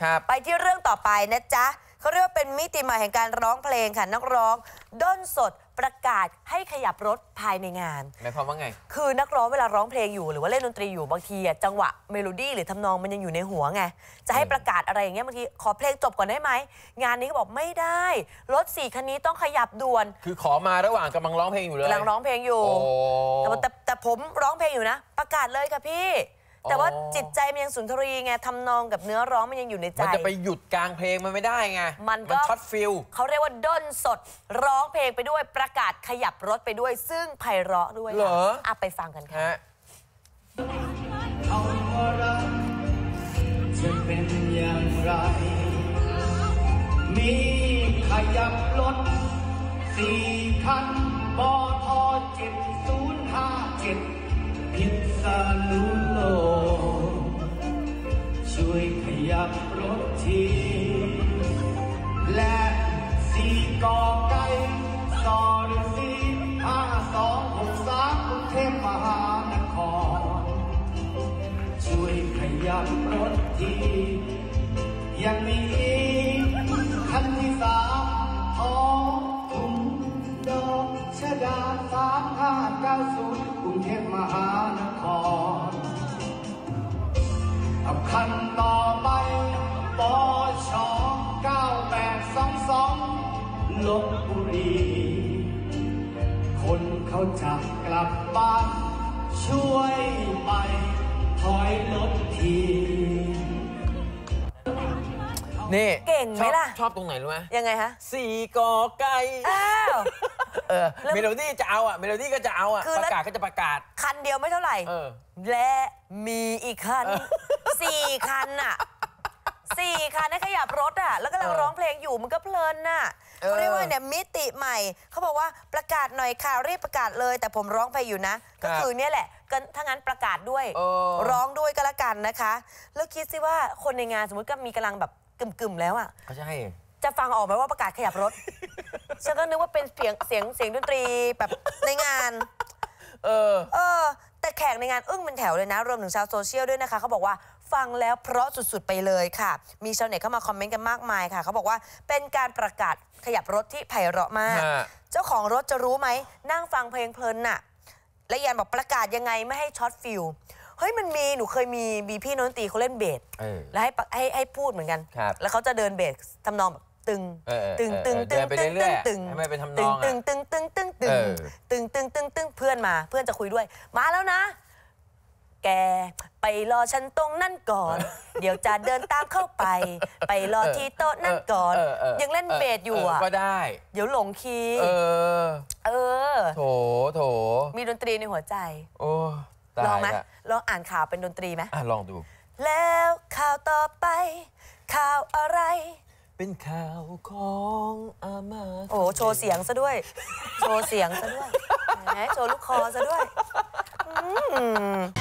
ไปที่เรื่องต่อไปนะจ๊ะเขาเรียกว่าเป็นมิติใหม่แห่งการร้องเพลงค่ะนักร้องด้นสดประกาศให้ขยับรถภายในงานหมายความว่าไงคือนักร้องเวลาร้องเพลงอยู่หรือว่าเล่นดนตรีอยู่บางทีจังหวะเมโลดี้หรือทำนองมันยังอยู่ในหัวไงจะให้ประกาศอะไรอย่างเงี้ยบางทีขอเพลงจบก่อนได้ไหมงานนี้ก็บอกไม่ได้รถ4 คันนี้ต้องขยับด่วนคือขอมาระหว่างกำลังร้องเพลงอยู่เลยกำลังร้องเพลงอยู่แต่ผมร้องเพลงอยู่นะประกาศเลยค่ะพี่แต่ว่าจิตใจมันยังสุนทรีไงทำนองกับเนื้อร้องมันยังอยู่ในใจมันจะไปหยุดกลางเพลงมันไม่ได้ไงมันช็อตฟิลเขาเรียกว่าด้นสดร้องเพลงไปด้วยประกาศขยับรถไปด้วยซึ่งไพเราะด้วยเหรอไปฟังกันค่ะจะเป็นอย่างไรมีขยับรถ4 คันบท7057พิษณุโลกช่วยขยับรถทีและ4 กไก่สรสี5263กรุงเทพมหานครช่วยขยับรถทียังมีคันที่3ทองถุงดอกชดา3590กรุงเทพมหานครกับคันต่อไปปช9822ลพบุรีคนเขาจะกลับบ้านช่วยไปถอยรถทีนี่เก่งไหมล่ะชอบตรงไหนรู้ไหมยังไงฮะ 4 กไก่เมโลดี้จะเอาเมโลดี้ก็จะเอาประกาศก็จะประกาศคันเดียวไม่เท่าไหร่และมีอีกคัน4 คัน4 คันให้ขยับรถแล้วก็กำลังร้องเพลงอยู่มันก็เพลินเขาเรียกว่าเนี่ยมิติใหม่เขาบอกว่าประกาศหน่อยค่ะรีบประกาศเลยแต่ผมร้องเพลงอยู่นะก็คือเนี่ยแหละถ้างั้นประกาศด้วยร้องด้วยก็แล้วกันนะคะแล้วคิดสิว่าคนในงานสมมติก็มีกำลังแบบกึ่มๆแล้วก็ใช่จะฟังออกไหมว่าประกาศขยับรถฉันก็นึกว่าเป็นเสียงดนตรีแบบในงานแต่แขกในงานอึ้งเป็นแถวเลยนะรวมถึงชาวโซเชียลด้วยนะคะเขาบอกว่าฟังแล้วเพราะสุดๆไปเลยค่ะมีชาวเน็ตเข้ามาคอมเมนต์กันมากมายค่ะเขาบอกว่าเป็นการประกาศขยับรถที่ไพเราะมากเจ้าของรถจะรู้ไหมนั่งฟังเพลงเพลินและยันบอกประกาศยังไงไม่ให้ช็อตฟิลเฮ้ยมันมีหนูเคยมีพี่ดนตรีเขาเล่นเบสแล้วให้พูดเหมือนกันแล้วเขาจะเดินเบสทำนองแบบตึงตึงตึงตึงตึงตึงตึงไม่เป็นทำนองตึงตึงตึงตึงตึงตึงตึงตึงตึงเพื่อนจะคุยด้วยมาแล้วนะแกไปรอฉันตรงนั่นก่อนเดี๋ยวจะเดินตามเข้าไปรอที่โต๊ะนั่นก่อนยังเล่นเบสอยู่ก็ได้เดี๋ยวหลงคีย์โถมีดนตรีในหัวใจลองไหมลองอ่านข่าวเป็นดนตรีไหมลองดูแล้วข่าวต่อไปข่าวอะไรเป็นข่าวของอาม่าโชว์เสียงซะด้วยโชว์ลูกคอซะด้วย